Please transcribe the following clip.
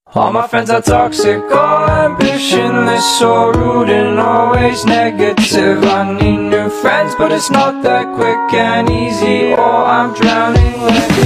All my friends are toxic, all ambitionless, so rude and always negative. I need new friends, but it's not that quick and easy, or I'm drowning like